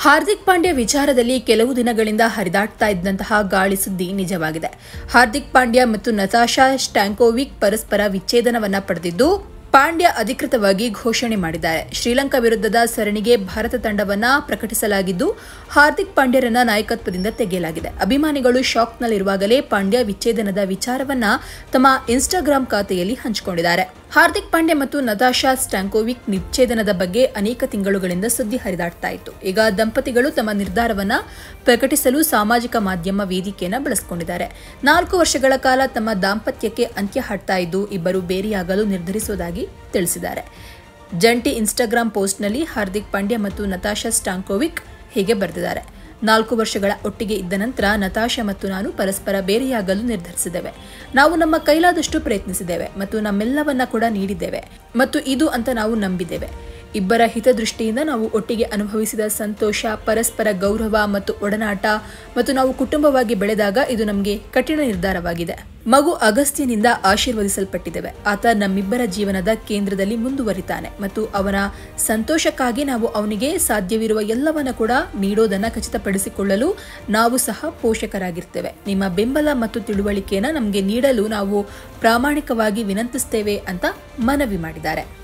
ಹಾರ್ದಿಕ್ ಪಾಂಡ್ಯ ವಿಚಾರದಲ್ಲಿ ಕೆಲವು ದಿನಗಳಿಂದ ಹರಿದಾಡ್ತಾ ಇದ್ದಂತಹ ಗಾಳಿ ಸುದ್ದಿ ನಿಜವಾಗಿದೆ. ಹಾರ್ದಿಕ್ ಪಾಂಡ್ಯ ಮತ್ತು ನತಾಶಾ ಸ್ಟ್ಯಾಂಕೋವಿಕ್ ಪರಸ್ಪರ ವಿಚ್ಛೇದನವನ್ನ ಪಡೆದಿದ್ದು, ಪಾಂಡ್ಯ ಅಧಿಕೃತವಾಗಿ ಘೋಷಣೆ ಮಾಡಿದ್ದಾರೆ. ಶ್ರೀಲಂಕಾ ವಿರುದ್ಧದ ಸರಣಿಗೆ ಭಾರತ ತಂಡವನ್ನ ಪ್ರಕಟಿಸಲಾಗಿದ್ದು, ಹಾರ್ದಿಕ್ ಪಾಂಡ್ಯರನ್ನ ನಾಯಕತ್ವದಿಂದ ತೆಗೆಯಲಾಗಿದೆ. ಅಭಿಮಾನಿಗಳು ಶಾಕ್ನಲ್ಲಿರುವಾಗಲೇ ಪಾಂಡ್ಯ ವಿಚ್ಛೇದನದ ವಿಚಾರವನ್ನ ತಮ್ಮ ಇನ್ಸ್ಟಾಗ್ರಾಂ ಖಾತೆಯಲ್ಲಿ ಹಂಚಿಕೊಂಡಿದ್ದಾರೆ. ಹಾರ್ದಿಕ್ ಪಾಂಡ್ಯ ಮತ್ತು ನತಾಶಾ ಸ್ಟ್ಯಾಂಕೋವಿಕ್ ವಿಚ್ಛೇದನದ ಬಗ್ಗೆ ಅನೇಕ ತಿಂಗಳುಗಳಿಂದ ಸುದ್ದಿ ಹರಿದಾಡ್ತಾ ಇತ್ತು. ಈಗ ದಂಪತಿಗಳು ತಮ್ಮ ನಿರ್ಧಾರವನ್ನ ಪ್ರಕಟಿಸಲು ಸಾಮಾಜಿಕ ಮಾಧ್ಯಮ ವೇದಿಕೆಯನ್ನು ಬಳಸಿಕೊಂಡಿದ್ದಾರೆ. 4 ವರ್ಷಗಳ ಕಾಲ ತಮ್ಮ ದಾಂಪತ್ಯಕ್ಕೆ ಅಂತ್ಯ ಹಾಡ್ತಾ ಇದ್ದು, ಇಬ್ಬರು ಬೇರೆಯಾಗಲು ನಿರ್ಧರಿಸುವುದಾಗಿ ತಿಳಿಸಿದ್ದಾರೆ. ಜಂಟಿ ಇನ್ಸ್ಟಾಗ್ರಾಂ ಪೋಸ್ಟ್ನಲ್ಲಿ ಹಾರ್ದಿಕ್ ಪಾಂಡ್ಯ ಮತ್ತು ನತಾಶಾ ಸ್ಟ್ಯಾಂಕೋವಿಕ್ ಹೀಗೆ ಬರೆದಿದ್ದಾರೆ: 4 ವರ್ಷಗಳ ಒಟ್ಟಿಗೆ ಇದ್ದ ನಂತರ ನತಾಶಾ ಮತ್ತು ನಾನು ಪರಸ್ಪರ ಬೇರೆಯಾಗಲು ನಿರ್ಧರಿಸಿದ್ದೇವೆ. ನಾವು ನಮ್ಮ ಕೈಲಾದಷ್ಟು ಪ್ರಯತ್ನಿಸಿದ್ದೇವೆ ಮತ್ತು ನಮ್ಮೆಲ್ಲವನ್ನ ಕೂಡ ನೀಡಿದ್ದೇವೆ ಮತ್ತು ಇದು ಅಂತ ನಾವು ನಂಬಿದ್ದೇವೆ. ಇಬ್ಬರ ಹಿತದೃಷ್ಟಿಯಿಂದ ನಾವು ಒಟ್ಟಿಗೆ ಅನುಭವಿಸಿದ ಸಂತೋಷ, ಪರಸ್ಪರ ಗೌರವ ಮತ್ತು ಒಡನಾಟ ಮತ್ತು ನಾವು ಕುಟುಂಬವಾಗಿ ಬೆಳೆದಾಗ ಇದು ನಮಗೆ ಕಠಿಣ ನಿರ್ಧಾರವಾಗಿದೆ. ಮಗು ಅಗಸ್ತ್ಯನಿಂದ ಆಶೀರ್ವದಿಸಲ್ಪಟ್ಟಿದ್ದೇವೆ. ಆತ ನಮ್ಮಿಬ್ಬರ ಜೀವನದ ಕೇಂದ್ರದಲ್ಲಿ ಮುಂದುವರಿತಾನೆ ಮತ್ತು ಅವನ ಸಂತೋಷಕ್ಕಾಗಿ ನಾವು ಅವನಿಗೆ ಸಾಧ್ಯವಿರುವ ಎಲ್ಲವನ್ನ ಕೂಡ ನೀಡೋದನ್ನ ಖಚಿತಪಡಿಸಿಕೊಳ್ಳಲು ನಾವು ಸಹ ಪೋಷಕರಾಗಿರ್ತೇವೆ. ನಿಮ್ಮ ಬೆಂಬಲ ಮತ್ತು ತಿಳುವಳಿಕೆಯನ್ನು ನಮಗೆ ನೀಡಲು ನಾವು ಪ್ರಾಮಾಣಿಕವಾಗಿ ವಿನಂತಿಸ್ತೇವೆ ಅಂತ ಮನವಿ ಮಾಡಿದ್ದಾರೆ.